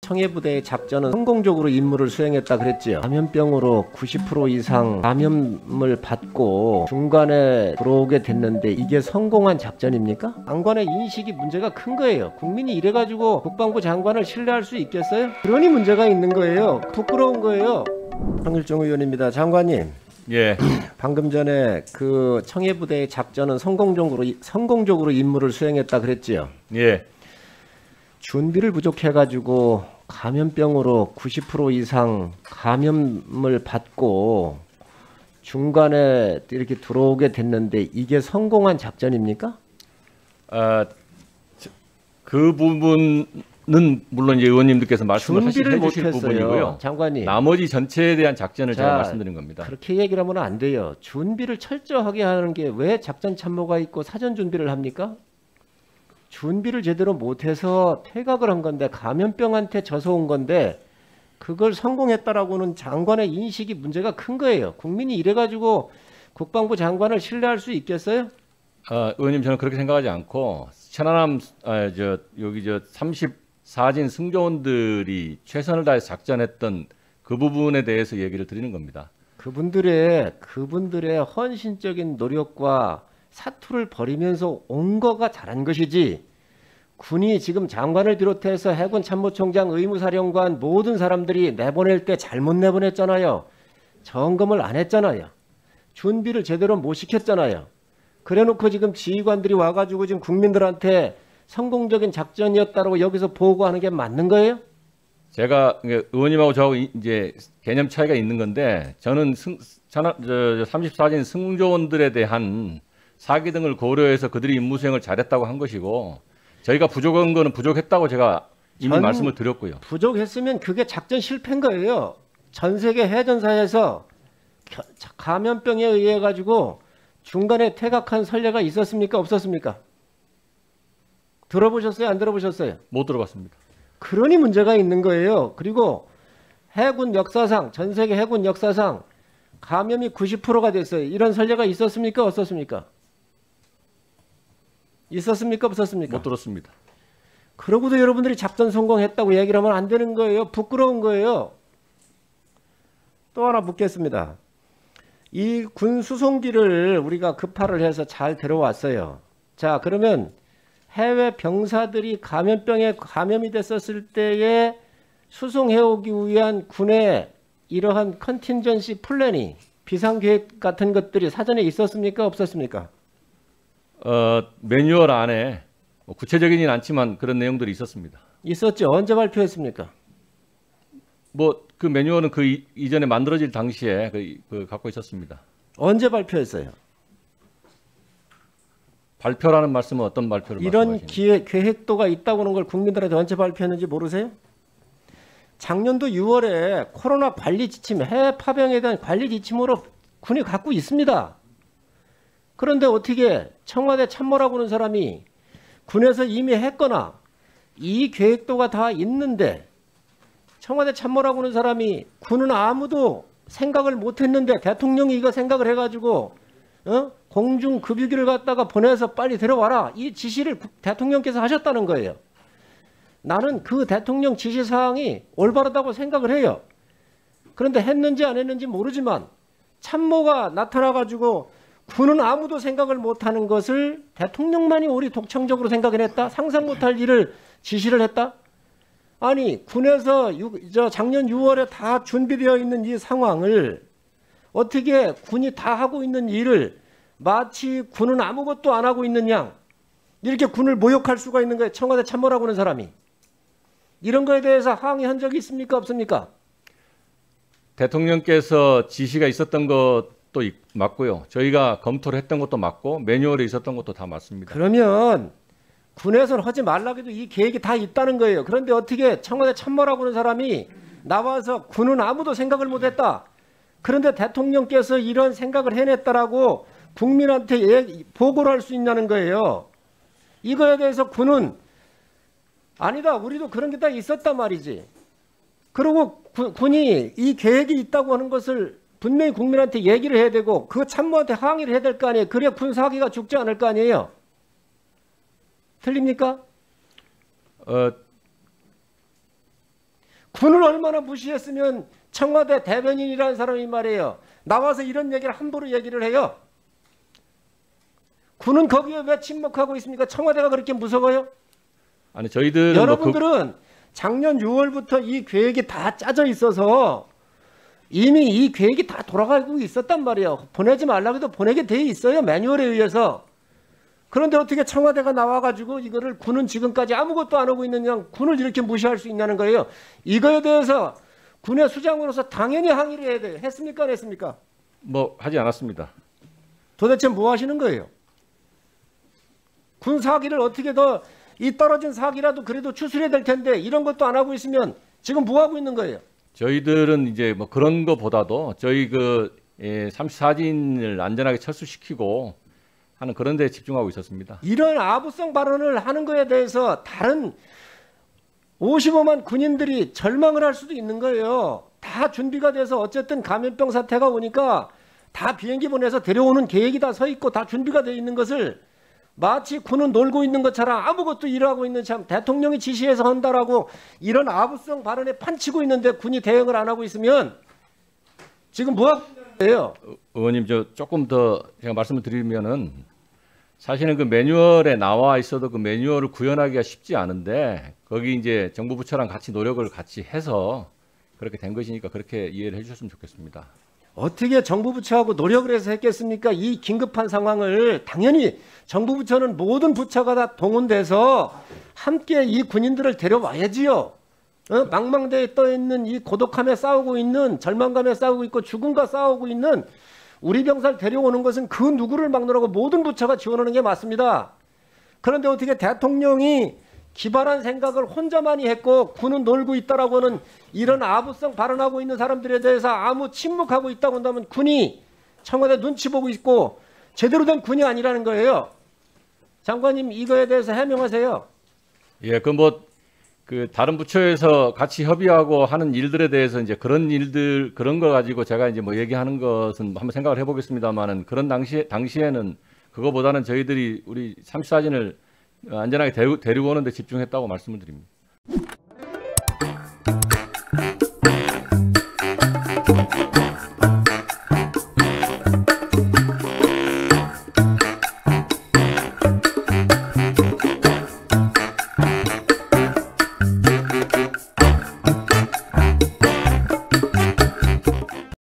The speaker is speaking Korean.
청해부대의 작전은 성공적으로 임무를 수행했다 그랬지요. 감염병으로 90% 이상 감염을 받고 중간에 들어오게 됐는데 이게 성공한 작전입니까? 장관의 인식이 문제가 큰 거예요. 국민이 이래가지고 국방부 장관을 신뢰할 수 있겠어요? 그러니 문제가 있는 거예요. 부끄러운 거예요. 황일종 의원입니다. 장관님. 예. 방금 전에 그 청해부대의 작전은 성공적으로 임무를 수행했다 그랬지요. 예. 준비를 부족해가지고 감염병으로 90% 이상 감염을 받고 중간에 이렇게 들어오게 됐는데 이게 성공한 작전입니까? 그 부분은 물론 이제 의원님들께서 말씀을 해 주실 부분이고요. 장관님. 나머지 전체에 대한 작전을 제가 말씀드린 겁니다. 그렇게 얘기를 하면 안 돼요. 준비를 철저하게 하는 게 왜 작전 참모가 있고 사전 준비를 합니까? 준비를 제대로 못해서 퇴각을 한 건데 감염병한테 져서 온 건데 그걸 성공했다라고는 장관의 인식이 문제가 큰 거예요. 국민이 이래가지고 국방부 장관을 신뢰할 수 있겠어요? 의원님 저는 그렇게 생각하지 않고 천안함 여기 34진 승조원들이 최선을 다해서 작전했던 그 부분에 대해서 얘기를 드리는 겁니다. 그분들의 헌신적인 노력과 사투를 벌이면서 온 거가 잘한 것이지 군이 지금 장관을 비롯해서 해군 참모총장, 의무사령관 모든 사람들이 내보낼 때 잘못 내보냈잖아요. 점검을 안 했잖아요. 준비를 제대로 못 시켰잖아요. 그래놓고 지금 지휘관들이 와가지고 지금 국민들한테 성공적인 작전이었다고 여기서 보고하는 게 맞는 거예요? 제가 의원님하고 저하고 이제 개념 차이가 있는 건데 저는 34진 승조원들에 대한 사기 등을 고려해서 그들이 임무 수행을 잘했다고 한 것이고 저희가 부족한 거는 부족했다고 제가 이미 말씀을 드렸고요. 부족했으면 그게 작전 실패인 거예요. 전 세계 해전사에서 감염병에 의해 가지고 중간에 퇴각한 선례가 있었습니까? 없었습니까? 들어보셨어요? 안 들어보셨어요? 못 들어봤습니다. 그러니 문제가 있는 거예요. 그리고 해군 역사상, 전 세계 해군 역사상 감염이 90%가 됐어요. 이런 선례가 있었습니까? 없었습니까? 있었습니까? 없었습니까? 못 들었습니다. 그러고도 여러분들이 작전 성공했다고 얘기를 하면 안 되는 거예요. 부끄러운 거예요. 또 하나 묻겠습니다. 이 군 수송기를 우리가 급파를 해서 잘 들어왔어요. 자, 그러면 해외 병사들이 감염병에 감염이 됐었을 때에 수송해오기 위한 군의 이러한 컨틴전시 플래닝, 비상계획 같은 것들이 사전에 있었습니까? 없었습니까? 매뉴얼 안에 구체적이진 않지만 그런 내용들이 있었습니다. 있었죠. 언제 발표했습니까? 그 매뉴얼은 그 이전에 만들어질 당시에 갖고 있었습니다. 언제 발표했어요? 발표라는 말씀은 어떤 발표를 이런 계획도가 있다고 하는 걸 국민들한테 언제 발표했는지 모르세요? 작년도 6월에 코로나 관리 지침, 해외 파병에 대한 관리 지침으로 군이 갖고 있습니다. 그런데 어떻게 청와대 참모라고 하는 사람이 군에서 이미 했거나 이 계획도가 다 있는데 청와대 참모라고 하는 사람이 군은 아무도 생각을 못했는데 대통령이 이거 생각을 해가지고 공중급유기를 갖다가 보내서 빨리 들어와라 이 지시를 대통령께서 하셨다는 거예요. 나는 그 대통령 지시사항이 올바르다고 생각을 해요. 그런데 했는지 안 했는지 모르지만 참모가 나타나가지고 군은 아무도 생각을 못하는 것을 대통령만이 우리 독창적으로 생각을 했다? 상상 못할 일을 지시를 했다? 아니 군에서 작년 6월에 다 준비되어 있는 이 상황을 어떻게 군이 다 하고 있는 일을 마치 군은 아무것도 안 하고 있는 양 이렇게 군을 모욕할 수가 있는 거예요. 청와대 참모라고 하는 사람이. 이런 거에 대해서 항의한 적이 있습니까? 없습니까? 대통령께서 지시가 있었던 것도 맞고요. 저희가 검토를 했던 것도 맞고 매뉴얼에 있었던 것도 다 맞습니다. 그러면 군에서는 하지 말라고 해도 이 계획이 다 있다는 거예요. 그런데 어떻게 청와대 참모라고 하는 사람이 나와서 군은 아무도 생각을 못했다. 그런데 대통령께서 이런 생각을 해냈다라고 국민한테 보고를 할 수 있냐는 거예요. 이거에 대해서 군은 아니다. 우리도 그런 게 다 있었단 말이지. 그리고 군이 이 계획이 있다고 하는 것을 분명히 국민한테 얘기를 해야 되고 그 참모한테 항의를 해야 될 거 아니에요. 그래야 군 사기가 죽지 않을 거 아니에요. 틀립니까? 군을 얼마나 무시했으면 청와대 대변인이라는 사람이 말이에요. 나와서 이런 얘기를 함부로 얘기를 해요. 군은 거기에 왜 침묵하고 있습니까? 청와대가 그렇게 무서워요? 아니 저희들은 여러분들은 작년 6월부터 이 계획이 다 짜져 있어서 이미 이 계획이 다 돌아가고 있었단 말이에요. 보내지 말라고 해도 보내게 돼 있어요. 매뉴얼에 의해서. 그런데 어떻게 청와대가 나와가지고 이거를 군은 지금까지 아무것도 안 하고 있느냐, 군을 이렇게 무시할 수 있냐는 거예요. 이거에 대해서 군의 수장으로서 당연히 항의를 해야 돼요. 했습니까? 안 했습니까? 뭐 하지 않았습니다. 도대체 뭐 하시는 거예요? 군 사기를 어떻게 더 이 떨어진 사기라도 그래도 추스려야 될 텐데 이런 것도 안 하고 있으면 지금 뭐 하고 있는 거예요? 저희들은 이제 뭐 그런 거보다도 저희 그 34진을 안전하게 철수시키고 하는 그런 데 집중하고 있었습니다. 이런 아부성 발언을 하는 거에 대해서 다른 55만 군인들이 절망을 할 수도 있는 거예요. 다 준비가 돼서 어쨌든 감염병 사태가 오니까 다 비행기 보내서 데려오는 계획이 다 서 있고 다 준비가 돼 있는 것을 마치 군은 놀고 있는 것처럼 아무것도 일하고 있는 참 대통령이 지시해서 한다라고 이런 아부성 발언에 판치고 있는데 군이 대응을 안 하고 있으면 지금 뭐 하고 있는 거예요? 의원님 저 조금 더 제가 말씀을 드리면은 사실은 그 매뉴얼에 나와 있어도 그 매뉴얼을 구현하기가 쉽지 않은데 거기 이제 정부 부처랑 같이 노력을 같이 해서 그렇게 된 것이니까 그렇게 이해를 해주셨으면 좋겠습니다. 어떻게 정부 부처하고 노력을 해서 했겠습니까? 이 긴급한 상황을 당연히 정부 부처는 모든 부처가 다 동원돼서 함께 이 군인들을 데려와야지요. 망망대해 떠 있는 이 고독함에 싸우고 있는 절망감에 싸우고 있고 죽음과 싸우고 있는 우리 병사를 데려오는 것은 그 누구를 막느라고 모든 부처가 지원하는 게 맞습니다. 그런데 어떻게 대통령이 기발한 생각을 혼자만이 했고 군은 놀고 있다라고 하는 이런 아부성 발언하고 있는 사람들에 대해서 아무 침묵하고 있다고 한다면 군이 청와대 눈치 보고 있고 제대로 된 군이 아니라는 거예요. 장관님 이거에 대해서 해명하세요. 예, 그 다른 부처에서 같이 협의하고 하는 일들에 대해서 이제 그런 일들 그런 거 가지고 제가 이제 뭐 얘기하는 것은 한번 생각을 해보겠습니다만은 그런 당시에는 그거보다는 저희들이 우리 34진을 안전하게 데리고 오는 데 집중했다고 말씀을 드립니다.